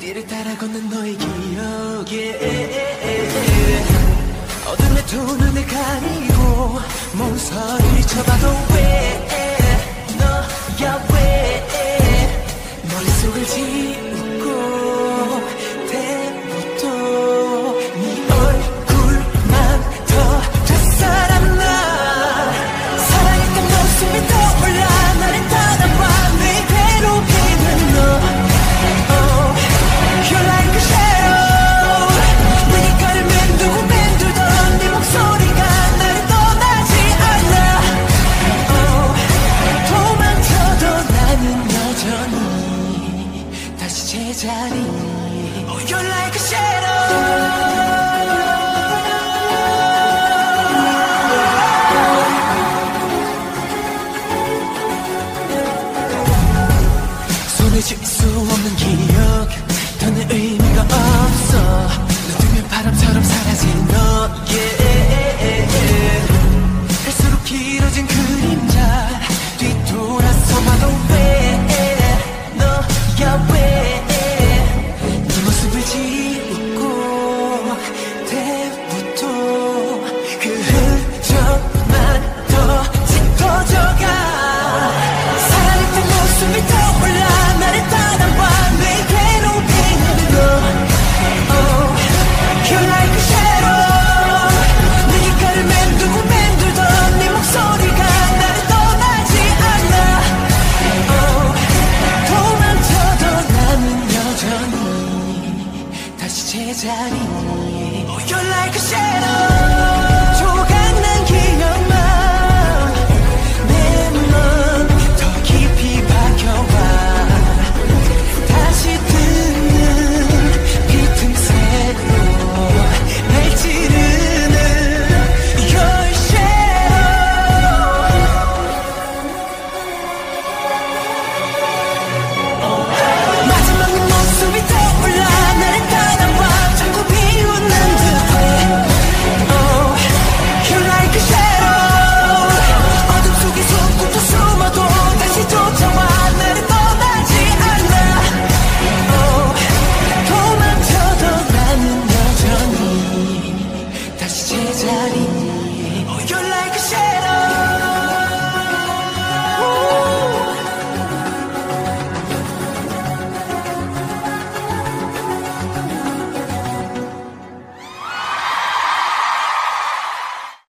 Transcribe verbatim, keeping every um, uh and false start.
길을 따라 걷는 너의 기억에 어둠에 두 눈을 가리고 몽설이 쳐봐도 왜 너야 왜 머릿속을 지우고 대부도 네 얼굴만 더 되살아나 사랑했던 모습이 떠올라 나를 따라와 내 괴롭히는 너 You're like a shadow 내 귓가를 맴돌고 맴돌던 네 목소리가 나를 떠나지 않아 oh, 도망쳐도 나는 여전히 다시 제자리 Oh, you're like a shadow 손에 쥘 수 없는 기억 더는 의미가 없어 눈뜨면 바람처럼 사라진 너 yeah. 갈수록 길어진 그림자 뒤돌아서 봐도 왜 너야 왜 네 모습을 지우고 대부도 그 흔적만 더 짙어져가 사랑했던 모습이 떠올라 나를 따라와 내 괴롭히는 너 oh, You're like a shadow 내 귓가를 맴돌고 맴돌던 네 목소리가 나를 떠나지 않아 oh, 도망쳐도 나는 여전히 다시 제자리 Oh, you're like a shadow 조각난 기억만 내 맘 더 깊이 박혀와 다시 듣는 비틈새로 날 찌르는 Your shadow 마지막 네 모습이 떠올라 나를 따라와 자꾸 비웃는 듯해 Oh, you're like a shadow 어둠 속에 숨고도 숨어도 다시 쫓아와 나를 떠나지 않아 oh, 도망쳐도 나는 여전히 다시 제자리